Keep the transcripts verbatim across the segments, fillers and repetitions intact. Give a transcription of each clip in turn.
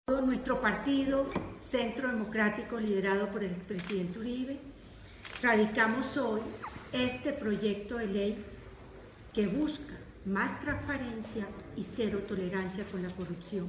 Nuestro partido, Centro Democrático, liderado por el presidente Uribe, radicamos hoy este proyecto de ley que busca más transparencia y cero tolerancia con la corrupción.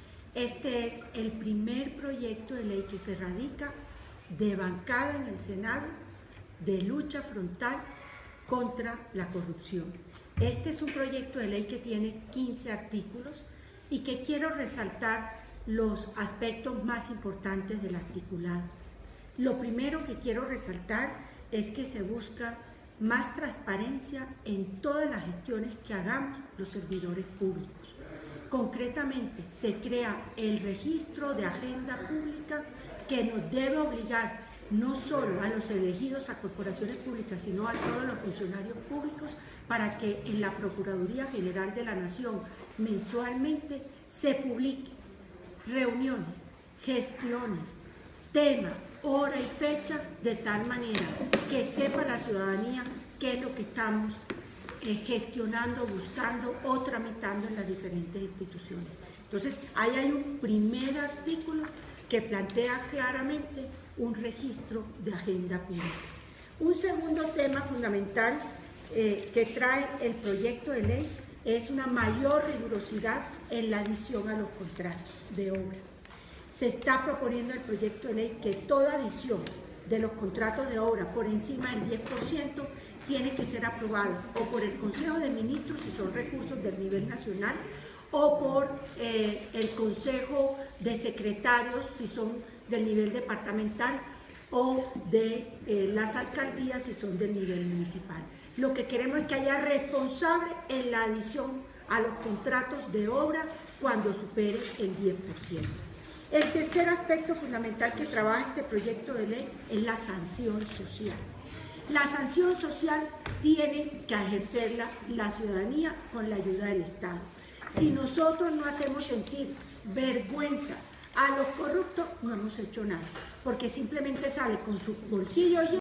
Este es el primer proyecto de ley que se radica de bancada en el Senado de lucha frontal contra la corrupción. Este es un proyecto de ley que tiene quince artículos y que quiero resaltar los aspectos más importantes del articulado. Lo primero que quiero resaltar es que se busca más transparencia en todas las gestiones que hagamos los servidores públicos. Concretamente, se crea el registro de agenda pública que nos debe obligar no solo a los elegidos a corporaciones públicas, sino a todos los funcionarios públicos, para que en la Procuraduría General de la Nación mensualmente se publique reuniones, gestiones, tema, hora y fecha, de tal manera que sepa la ciudadanía qué es lo que estamos eh, gestionando, buscando o tramitando en las diferentes instituciones. Entonces, ahí hay un primer artículo que plantea claramente un registro de agenda pública. Un segundo tema fundamental eh, que trae el proyecto de ley es una mayor rigurosidad en la adición a los contratos de obra. Se está proponiendo en el proyecto de ley que toda adición de los contratos de obra por encima del diez por ciento tiene que ser aprobada o por el Consejo de Ministros si son recursos del nivel nacional o por eh, el Consejo de Secretarios si son del nivel departamental o de eh, las alcaldías si son del nivel municipal. Lo que queremos es que haya responsable en la adición a los contratos de obra cuando supere el diez por ciento. El tercer aspecto fundamental que trabaja este proyecto de ley es la sanción social. La sanción social tiene que ejercerla la ciudadanía con la ayuda del Estado. Si nosotros no hacemos sentir vergüenza a los corruptos, no hemos hecho nada, porque simplemente sale con sus bolsillos